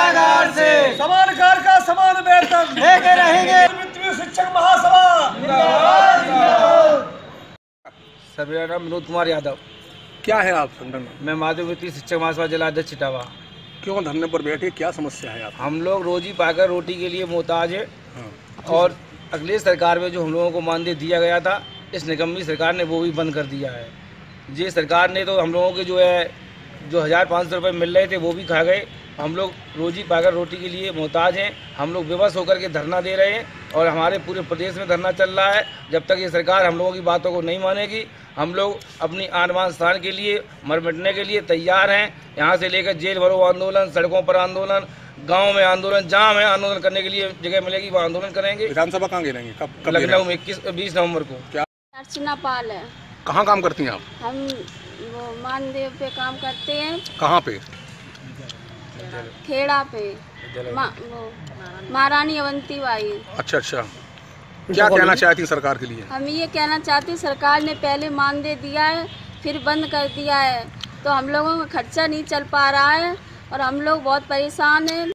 कारागार से समान कार का समान वेतन लेके रहेंगे। मृत्यु शिक्षक महासभा। सर, मेरा नाम विनोद कुमार यादव। क्या है आप संगठन में? मैं माध्यमिक शिक्षक महासभा जिला अध्यक्ष इटावा। क्यों धरने पर बैठे, क्या समस्या है आप? हम लोग रोजी पाकर रोटी के लिए मोहताज है और अगली सरकार में जो हम लोगों को मानदेय दिया गया था, इस निकम्मी सरकार ने वो भी बंद कर दिया है। ये सरकार ने तो हम लोगों के जो 1500 रुपये मिल रहे थे वो भी खा गए। हम लोग रोजी पाकर रोटी के लिए मोहताज हैं। हम लोग बेबस होकर के धरना दे रहे हैं और हमारे पूरे प्रदेश में धरना चल रहा है। जब तक ये सरकार हम लोगों की बातों को नहीं मानेगी, हम लोग अपनी आन बान स्थान के लिए मर मिटने के लिए तैयार हैं। यहाँ से लेकर जेल भरो आंदोलन, सड़कों पर आंदोलन, गांव में आंदोलन, जहाँ हमें आंदोलन करने के लिए जगह मिलेगी वहाँ आंदोलन करेंगे। विधानसभा कहाँ गिरेंगे? कब लखनऊ में 20 नवंबर को। क्या अर्चना पाल है। कहाँ काम करती हैं आप? हम वो मानदेव पे काम करते हैं। कहाँ पे? खेड़ा पे। वो महारानी अवंती बाई। अच्छा, क्या कहना चाहती हैं सरकार के लिए? हम ये कहना चाहते हैं, सरकार ने पहले मानदेय दिया है फिर बंद कर दिया है, तो हम लोगों का खर्चा नहीं चल पा रहा है और हम लोग बहुत परेशान हैं।